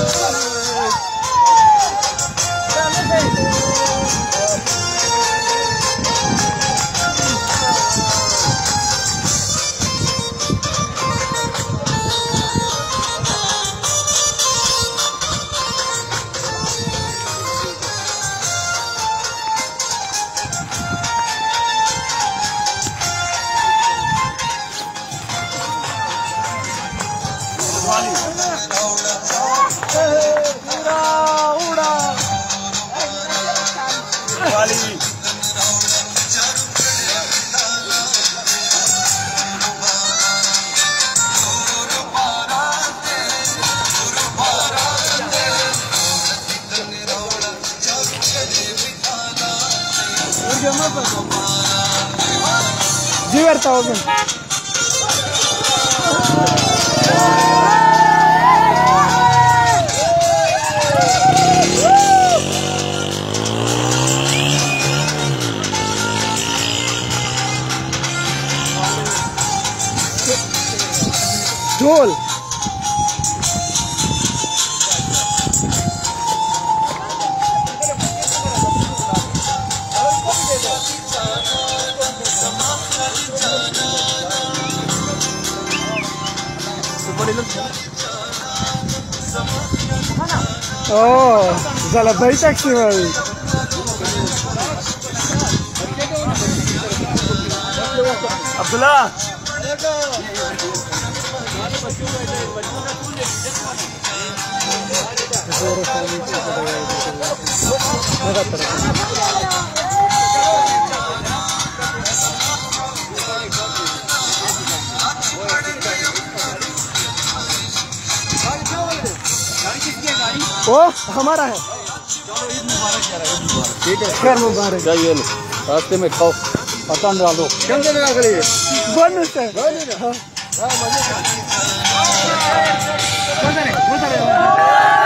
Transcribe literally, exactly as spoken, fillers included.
जी करता होगा ढोल Oh, zala bayi taksi mali. Abdullah. ओ हमारा है। ठीक है खैर मुबारक जाइए लो रास्ते में खाओ पता डालो कौन सा लगा करिए बोनस है हां हां मजे कौन सा है कौन सा है